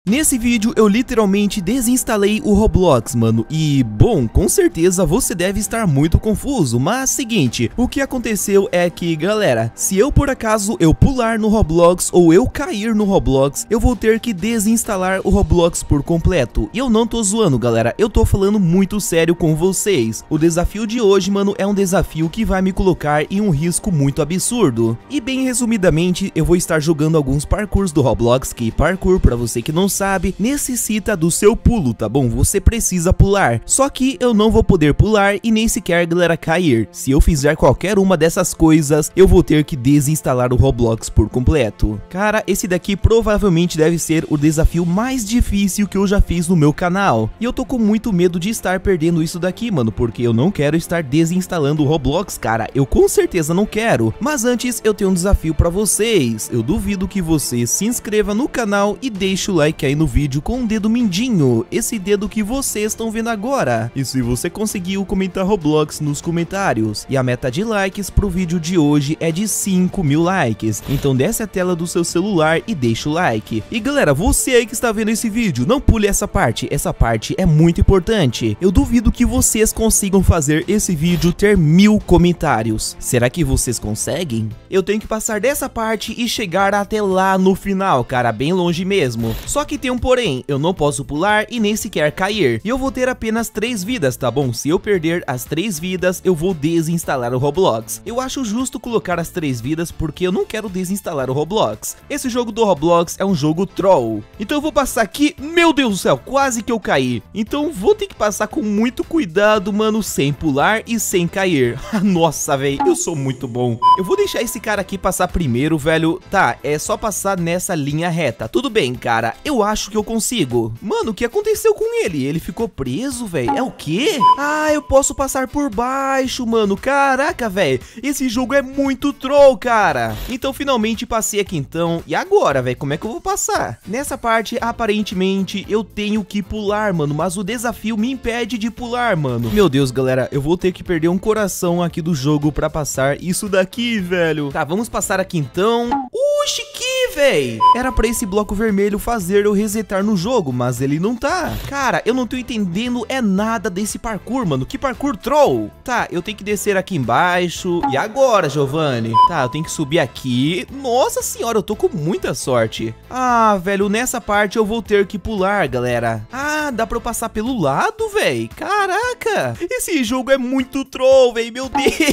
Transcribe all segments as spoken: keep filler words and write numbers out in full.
Nesse vídeo eu literalmente desinstalei o Roblox, mano, e bom, com certeza você deve estar muito confuso, mas seguinte, o que aconteceu é que, galera, se eu por acaso eu pular no Roblox ou eu cair no Roblox, eu vou ter que desinstalar o Roblox por completo. E eu não tô zoando, galera, eu tô falando muito sério com vocês. O desafio de hoje, mano, é um desafio que vai me colocar em um risco muito absurdo. E bem resumidamente, eu vou estar jogando alguns parkours do Roblox, que parkour, pra você que não sabe, necessita do seu pulo, tá bom? Você precisa pular. Só que eu não vou poder pular e nem sequer, galera, cair. Se eu fizer qualquer uma dessas coisas, eu vou ter que desinstalar o Roblox por completo. Cara, esse daqui provavelmente deve ser o desafio mais difícil que eu já fiz no meu canal. E eu tô com muito medo de estar perdendo isso daqui, mano, porque eu não quero estar desinstalando o Roblox, cara. Eu com certeza não quero. Mas antes, eu tenho um desafio pra vocês. Eu duvido que você se inscreva no canal e deixe o like aí no vídeo com o dedo mindinho, esse dedo que vocês estão vendo agora. E se você conseguiu comentar Roblox nos comentários, e a meta de likes pro vídeo de hoje é de cinco mil likes, então desce a tela do seu celular e deixa o like. E galera, você aí que está vendo esse vídeo, não pule essa parte, essa parte é muito importante. Eu duvido que vocês consigam fazer esse vídeo ter mil comentários. Será que vocês conseguem? Eu tenho que passar dessa parte e chegar até lá no final, cara, bem longe mesmo. Só que tem um porém, eu não posso pular e nem sequer cair. E eu vou ter apenas três vidas, tá bom? Se eu perder as três vidas, eu vou desinstalar o Roblox. Eu acho justo colocar as três vidas porque eu não quero desinstalar o Roblox. Esse jogo do Roblox é um jogo troll. Então eu vou passar aqui, meu Deus do céu, quase que eu caí. Então vou ter que passar com muito cuidado, mano, sem pular e sem cair. Nossa, velho, eu sou muito bom. Eu vou deixar esse cara aqui passar primeiro, velho. Tá, é só passar nessa linha reta. Tudo bem, cara, eu acho que eu consigo. Mano, o que aconteceu com ele? Ele ficou preso, velho? É o quê? Ah, eu posso passar por baixo, mano. Caraca, velho, esse jogo é muito troll, cara. Então finalmente passei aqui então. E agora, velho, como é que eu vou passar? Nessa parte, aparentemente, eu tenho que pular, mano, mas o desafio me impede de pular, mano. Meu Deus, galera, eu vou ter que perder um coração aqui do jogo pra passar isso daqui, velho. Tá, vamos passar aqui então. Oxi, que, véi? Era pra esse bloco vermelho fazer eu resetar no jogo, mas ele não tá. Cara, eu não tô entendendo é nada desse parkour, mano. Que parkour troll? Tá, eu tenho que descer aqui embaixo. E agora, Giovanni? Tá, eu tenho que subir aqui. Nossa senhora, eu tô com muita sorte. Ah, velho, nessa parte eu vou ter que pular, galera. Ah, dá pra eu passar pelo lado, véi? Caraca, esse jogo é muito troll, véi, meu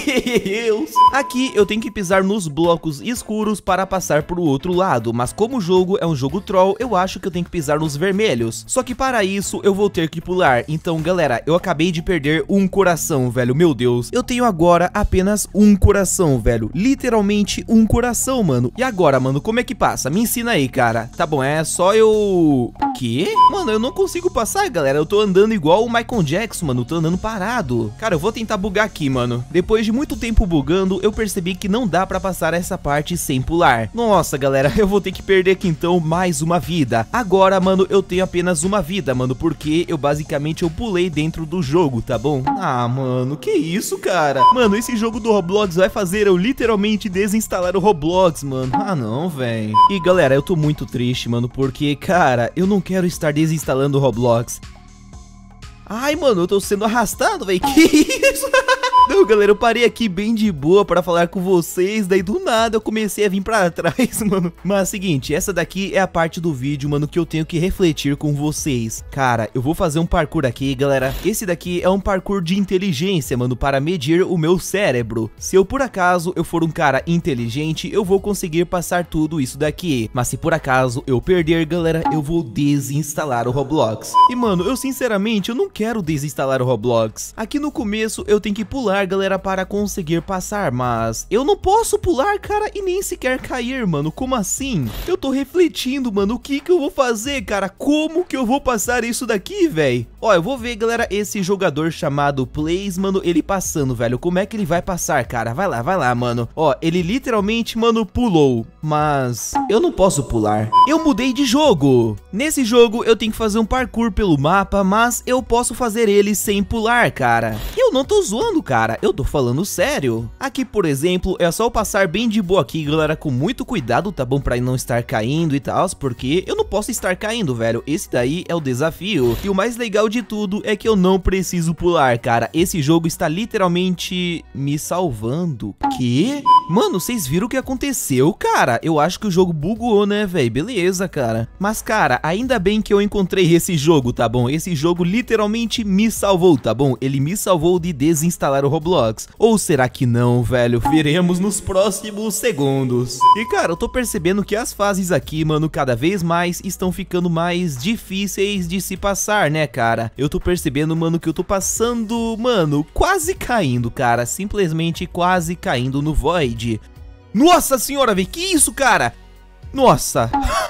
Deus. Aqui eu tenho que pisar nos blocos escuros para passar pro outro lado, mas como o jogo é um jogo troll, eu acho que eu tenho que pisar nos vermelhos. Só que para isso eu vou ter que pular. Então, galera, eu acabei de perder um coração, velho, meu Deus. Eu tenho agora apenas um coração, velho, literalmente um coração, mano. E agora, mano, como é que passa? Me ensina aí, cara. Tá bom, é só eu... Quê? Mano, eu não consigo passar, galera. Eu tô andando igual o Michael Jackson, mano. Eu tô andando parado. Cara, eu vou tentar bugar aqui, mano. Depois de muito tempo bugando, eu percebi que não dá pra passar essa parte sem pular. Nossa, galera, eu vou ter que perder aqui então mais uma vida. Agora, mano, eu tenho apenas uma vida, mano, porque eu basicamente eu pulei dentro do jogo, tá bom? Ah, mano, que isso, cara? Mano, esse jogo do Roblox vai fazer eu literalmente desinstalar o Roblox, mano. Ah, não, velho. E, galera, eu tô muito triste, mano, porque, cara, eu não quero estar desinstalando o Roblox. Ai, mano, eu tô sendo arrastado, velho. Que isso? Não, galera, eu parei aqui bem de boa pra falar com vocês, daí do nada eu comecei a vir pra trás, mano. Mas seguinte, essa daqui é a parte do vídeo, mano, que eu tenho que refletir com vocês. Cara, eu vou fazer um parkour aqui, galera. Esse daqui é um parkour de inteligência, mano, para medir o meu cérebro. Se eu por acaso eu for um cara inteligente, eu vou conseguir passar tudo isso daqui. Mas se por acaso eu perder, galera, eu vou desinstalar o Roblox. E, mano, eu sinceramente, eu não quero desinstalar o Roblox. Aqui no começo eu tenho que pular, galera, para conseguir passar, mas eu não posso pular, cara, e nem sequer cair, mano. Como assim? Eu tô refletindo, mano, o que que eu vou fazer, cara? Como que eu vou passar isso daqui, velho? Ó, eu vou ver, galera, esse jogador chamado Plays, mano, ele passando, velho. Como é que ele vai passar, cara? Vai lá, vai lá, mano. Ó, ele literalmente, mano, pulou, mas eu não posso pular. Eu mudei de jogo. Nesse jogo eu tenho que fazer um parkour pelo mapa, mas eu posso fazer ele sem pular, cara. Eu não tô zoando, cara, eu tô falando sério. Aqui, por exemplo, é só eu passar bem de boa aqui, galera, com muito cuidado, tá bom? Pra não estar caindo e tal, porque eu não posso estar caindo, velho. Esse daí é o desafio. E o mais legal de tudo é que eu não preciso pular, cara. Esse jogo está literalmente me salvando. Que? Mano, vocês viram o que aconteceu, cara? Eu acho que o jogo bugou, né, velho? Beleza, cara. Mas, cara, ainda bem que eu encontrei esse jogo, tá bom? Esse jogo literalmente me salvou, tá bom? Ele me salvou de desinstalar o Roblox. Ou será que não, velho? Veremos nos próximos segundos. E, cara, eu tô percebendo que as fases aqui, mano, cada vez mais estão ficando mais difíceis de se passar, né, cara? Eu tô percebendo, mano, que eu tô passando, mano, quase caindo, cara. Simplesmente quase caindo no Void. Nossa senhora, velho, que isso, cara? Nossa.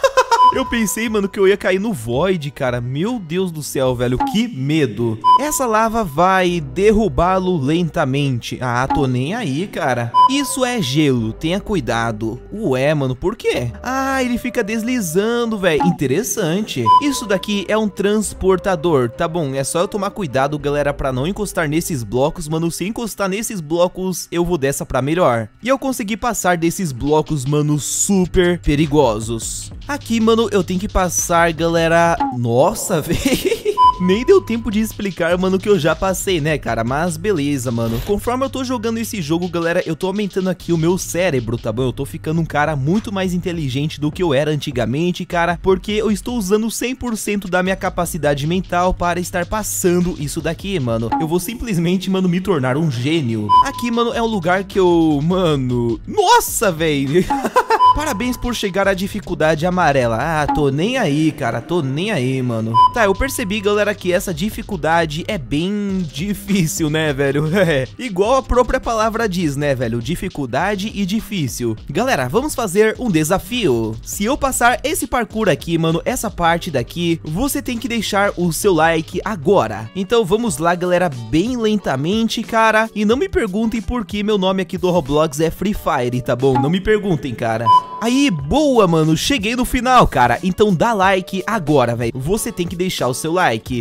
Eu pensei, mano, que eu ia cair no Void, cara. Meu Deus do céu, velho, que medo. Essa lava vai derrubá-lo lentamente. Ah, tô nem aí, cara. Isso é gelo, tenha cuidado. Ué, mano, por quê? Ah, ele fica deslizando, velho. Interessante. Isso daqui é um transportador, tá bom? É só eu tomar cuidado, galera, pra não encostar nesses blocos, mano. Se encostar nesses blocos, eu vou dessa pra melhor. E eu consegui passar desses blocos, mano, super perigosos. Aqui, mano, eu tenho que passar, galera. Nossa, velho. Nem deu tempo de explicar, mano, que eu já passei, né, cara? Mas beleza, mano. Conforme eu tô jogando esse jogo, galera, eu tô aumentando aqui o meu cérebro, tá bom? Eu tô ficando um cara muito mais inteligente do que eu era antigamente, cara, porque eu estou usando cem por cento da minha capacidade mental para estar passando isso daqui, mano. Eu vou simplesmente, mano, me tornar um gênio. Aqui, mano, é um lugar que eu... Mano... Nossa, velho! Parabéns por chegar à dificuldade amarela. Ah, tô nem aí, cara. Tô nem aí, mano. Tá, eu percebi, galera, que essa dificuldade é bem difícil, né, velho? É, igual a própria palavra diz, né, velho? Dificuldade e difícil. Galera, vamos fazer um desafio. Se eu passar esse parkour aqui, mano, essa parte daqui, você tem que deixar o seu like agora. Então vamos lá, galera, bem lentamente, cara. E não me perguntem por que meu nome aqui do Roblox é Free Fire, tá bom? Não me perguntem, cara. Aí, boa, mano, cheguei no final, cara. Então dá like agora, velho. Você tem que deixar o seu like.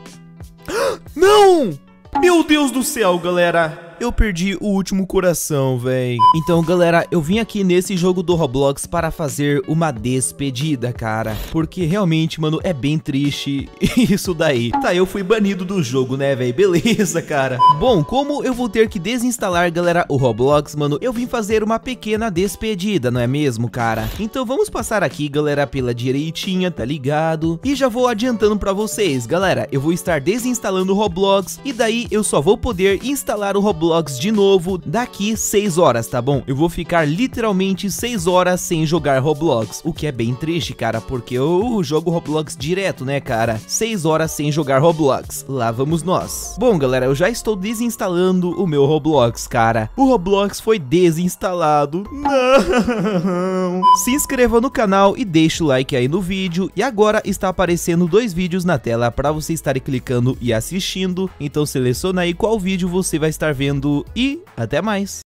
Não! Meu Deus do céu, galera. Eu perdi o último coração, véi. Então, galera, eu vim aqui nesse jogo do Roblox para fazer uma despedida, cara. Porque realmente, mano, é bem triste isso daí. Tá, eu fui banido do jogo, né, véi? Beleza, cara. Bom, como eu vou ter que desinstalar, galera, o Roblox, mano, eu vim fazer uma pequena despedida, não é mesmo, cara? Então vamos passar aqui, galera, pela direitinha, tá ligado? E já vou adiantando pra vocês, galera, eu vou estar desinstalando o Roblox e daí eu só vou poder instalar o Roblox de novo daqui seis horas, tá bom? Eu vou ficar literalmente seis horas sem jogar Roblox, o que é bem triste, cara, porque eu jogo Roblox direto, né, cara? seis horas sem jogar Roblox, lá vamos nós. Bom, galera, eu já estou desinstalando o meu Roblox, cara. O Roblox foi desinstalado. Não! Se inscreva no canal e deixe o like aí no vídeo. E agora está aparecendo dois vídeos na tela para você estar clicando e assistindo. Então seleciona aí qual vídeo você vai estar vendo e até mais.